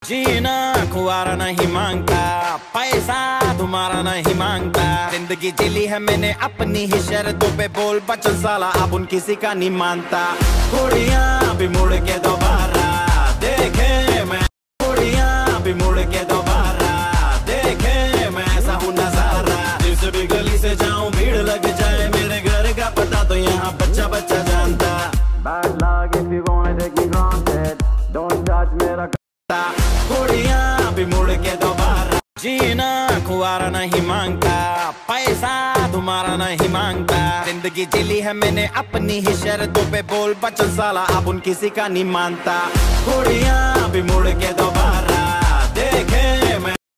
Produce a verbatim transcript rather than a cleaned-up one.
जीना खुआरा नहीं मांगता, पैसा तुम्हारा नहीं मांगता। जिंदगी जिली है मैंने अपनी ही शर्तों पे, बोल बचन साला अब उन किसी का नहीं मानता। कुड़ियां भी मुड़ के दोबारा देखे मैं, कुड़ियां भी मुड़ के दोबारा देखे मैं, ऐसा हूँ नजारा। जिस भी गली से जाऊं भीड़ लग जाए, मेरे घर का पता तो यहाँ बच्चा बच्चा जानता। Bad luck if you wanna take me granted, don't touch मेरा कुड़ियां भी मुड़ के दोबारा। जीना खुआरा नहीं मांगता, पैसा तुम्हारा नहीं मांगता। जिंदगी जिली है मैंने अपनी ही शर्तों पे, बोल बचन साला अब उन किसी का नहीं मानता। कुड़ियां भी मुड़ के दोबारा देखे